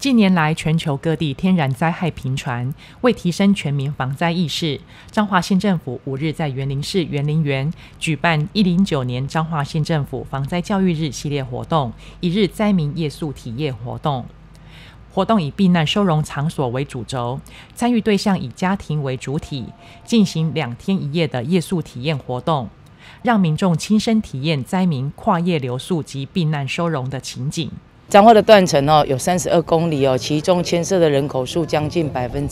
近年来，全球各地天然灾害频传，为提升全民防灾意识，彰化县政府5日在园林市园林园举办109年彰化县政府防灾教育日系列活动，一日灾民夜宿体验活动。活动以避难收容场所为主轴，参与对象以家庭为主体，进行2天1夜的夜宿体验活动，让民众亲身体验灾民跨夜留宿及避难收容的情景。 彰化的断层有32公里其中牵涉的人口数将近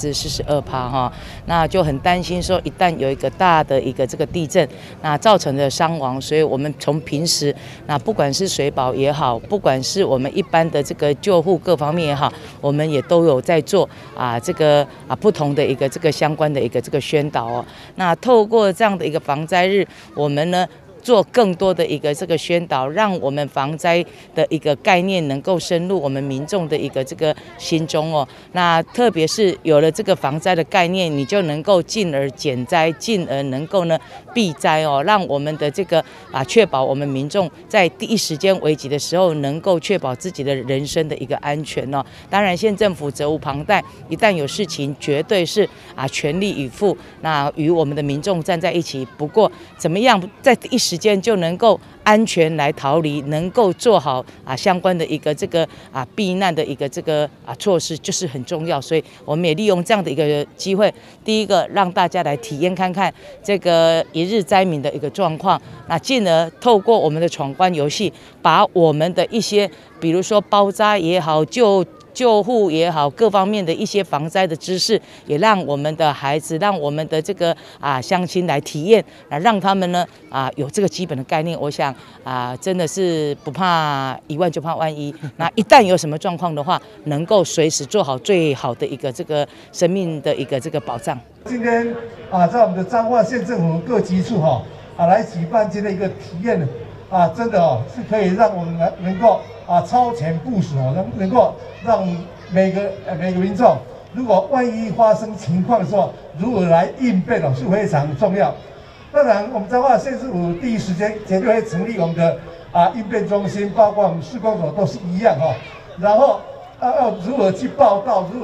42%那就很担心说一旦有一个大的一个这个地震，那造成的伤亡，所以我们从平时那不管是水保也好，不管是我们一般的这个救护各方面也好，我们也都有在做不同的一个这个相关的一个这个宣导那透过这样的一个防灾日，我们呢做更多的一个这个宣导，让我们防灾的一个概念能够深入我们民众的一个这个心中那特别是有了这个防灾的概念，你就能够进而减灾，进而能够呢避灾让我们的这个确保我们民众在第一时间危急的时候，能够确保自己的人身的一个安全当然，县政府责无旁贷，一旦有事情，绝对是全力以赴，那与我们的民众站在一起。不过，怎么样在第一时间就能够安全来逃离，能够做好相关的一个这个避难的一个这个措施，就是很重要。所以我们也利用这样的一个机会，第一个让大家来体验看看这个一日灾民的一个状况，那进而透过我们的闯关游戏，把我们的一些比如说包扎也好，救护也好，各方面的一些防灾的知识，也让我们的孩子，让我们的这个乡亲来体验，让他们呢有这个基本的概念。我想真的是不怕1万就怕万一，那一旦有什么状况的话，能够随时做好最好的一个这个生命的一个这个保障。 今天在我们的彰化县政府各级处来举办今天一个体验真的是可以让我们能够超前部署能够让每个民众，如果万一发生情况的时候，如何来应变是非常重要。当然，我们彰化县政府第一时间绝对会成立我们的应变中心，包括我们施工所都是一样然后要如何去报道，如何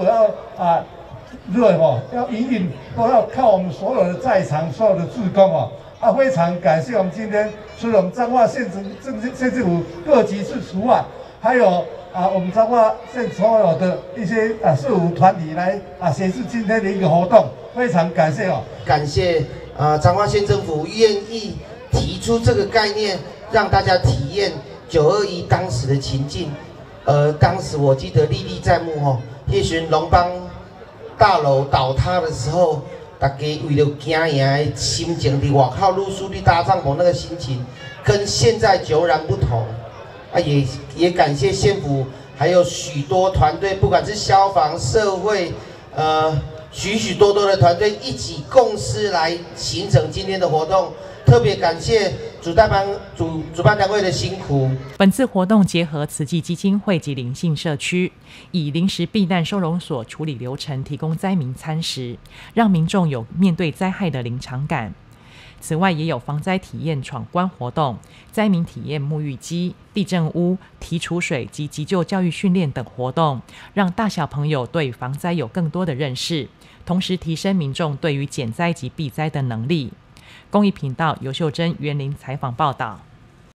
要营运，都要靠我们所有的在场所有的志工非常感谢我们今天除了我们彰化县政府各级处除外，还有我们彰化县所有的一些社服团体来协助今天的一个活动，非常感谢感谢彰化县政府愿意提出这个概念，让大家体验921当时的情境。当时我记得历历在目那时龙邦大楼倒塌的时候，大家为了惊赢的心情，在外口露宿、搭帐篷那个心情，跟现在迥然不同。也感谢县府，还有许多团队，不管是消防、社会，许多的团队一起共事来形成今天的活动。特别感谢主办单位的辛苦。 本次活动结合慈济基金会及邻近社区，以临时避难收容所处理流程提供灾民餐食，让民众有面对灾害的临场感。此外，也有防灾体验闯关活动、灾民体验沐浴机、地震屋、提储水及急救教育训练等活动，让大小朋友对防灾有更多的认识，同时提升民众对于减灾及避灾的能力。公益频道尤秀珍园林采访报道。